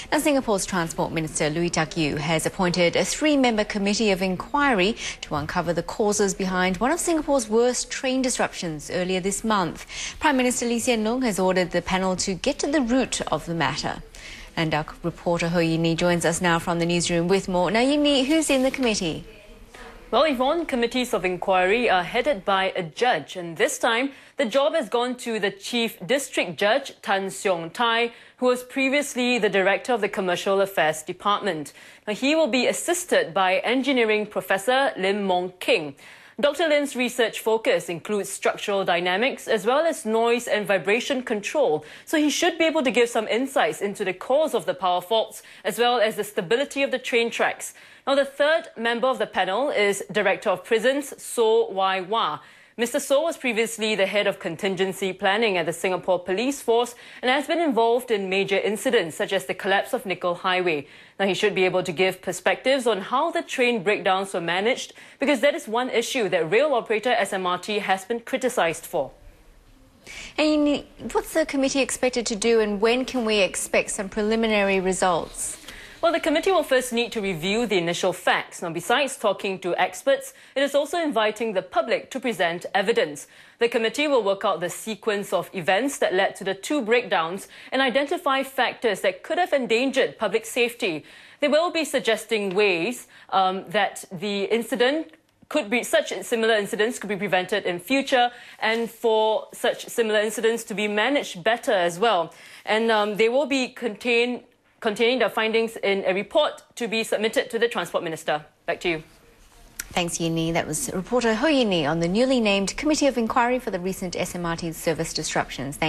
Now, Singapore's Transport Minister Louis Tak Yew has appointed a three-member committee of inquiry to uncover the causes behind one of Singapore's worst train disruptions earlier this month. Prime Minister Lee Hsien Loong has ordered the panel to get to the root of the matter. And our reporter Ho Yin Ni joins us now from the newsroom with more. Now, Yin Ni, who's in the committee? Well, Yvonne, committees of inquiry are headed by a judge, and this time the job has gone to the Chief District Judge, Tan Siong Tai, who was previously the Director of the Commercial Affairs Department. Now, he will be assisted by Engineering Professor Lim Mong King. Dr. Lim's research focus includes structural dynamics as well as noise and vibration control, so he should be able to give some insights into the cause of the power faults as well as the stability of the train tracks. Now, the third member of the panel is Director of Prisons, So Wai Wah. Mr. So was previously the head of contingency planning at the Singapore Police Force and has been involved in major incidents such as the collapse of Nickel Highway. Now, he should be able to give perspectives on how the train breakdowns were managed, because that is one issue that rail operator MRT has been criticised for. And what's the committee expected to do, and when can we expect some preliminary results? Well, the committee will first need to review the initial facts. Now, besides talking to experts, it is also inviting the public to present evidence. The committee will work out the sequence of events that led to the two breakdowns and identify factors that could have endangered public safety. They will be suggesting ways that the incident such similar incidents could be prevented in future, and for such similar incidents to be managed better as well. And they will be containing the findings in a report to be submitted to the Transport Minister. Back to you. Thanks, Yin Ni. That was reporter Ho Yin Ni on the newly named Committee of Inquiry for the recent SMRT service disruptions.